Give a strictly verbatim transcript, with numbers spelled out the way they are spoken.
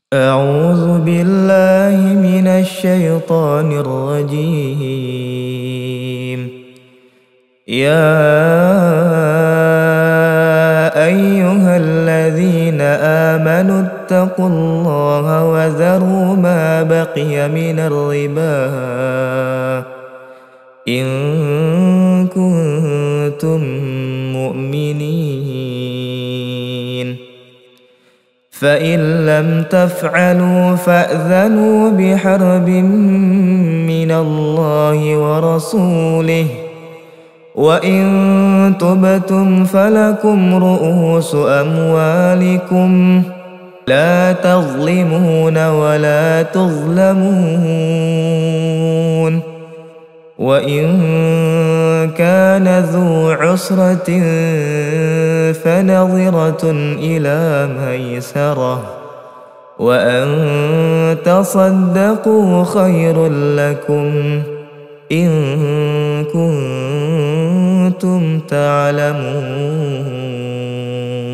أعوذ بالله من الشيطان الرجيم. يا أيها الذين آمنوا اتقوا الله وذروا ما بقي من الربا إن كنتم مؤمنين، فإن لم تفعلوا فأذنوا بحرب من الله ورسوله، وإن تبتم فلكم رؤوس أموالكم لا تظلمون ولا تظلمون. وإن كان ذو عسرة فنظرة إلى ميسرة، وأن تصدقوا خير لكم إن كنتم تعلمون.